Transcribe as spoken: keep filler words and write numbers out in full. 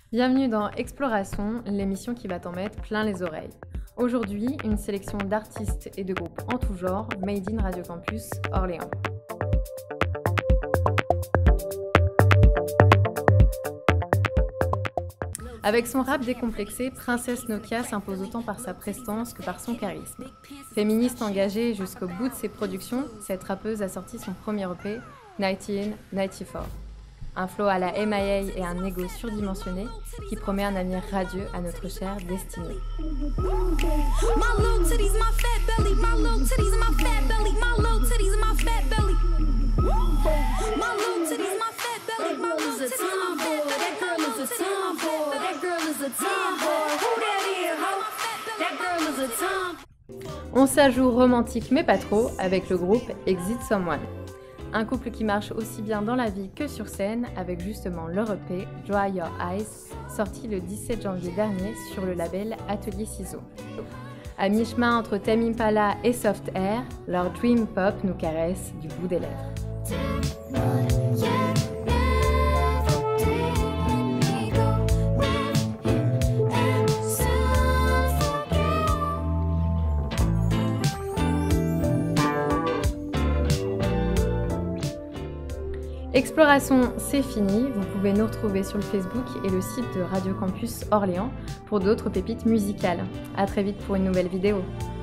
Bienvenue dans Exploration, l'émission qui va t'en mettre plein les oreilles. Aujourd'hui, une sélection d'artistes et de groupes en tout genre, made in Radio Campus Orléans. Avec son rap décomplexé, Princess Nokia s'impose autant par sa prestance que par son charisme. Féministe engagée jusqu'au bout de ses productions, cette rappeuse a sorti son premier E P, dix-neuf quatre-vingt-quatorze. Un flow à la M I A et un ego surdimensionné qui promet un avenir radieux à notre chère destinée. On s'ajoute romantique mais pas trop avec le groupe Exit Someone. Un couple qui marche aussi bien dans la vie que sur scène avec justement leur E P Dry Your Eyes, sorti le dix-sept janvier dernier sur le label Atelier Ciseaux. À mi-chemin entre Tame Impala et Soft Air, leur dream pop nous caresse du bout des lèvres. Exploration, c'est fini. Vous pouvez nous retrouver sur le Facebook et le site de Radio Campus Orléans pour d'autres pépites musicales. À très vite pour une nouvelle vidéo.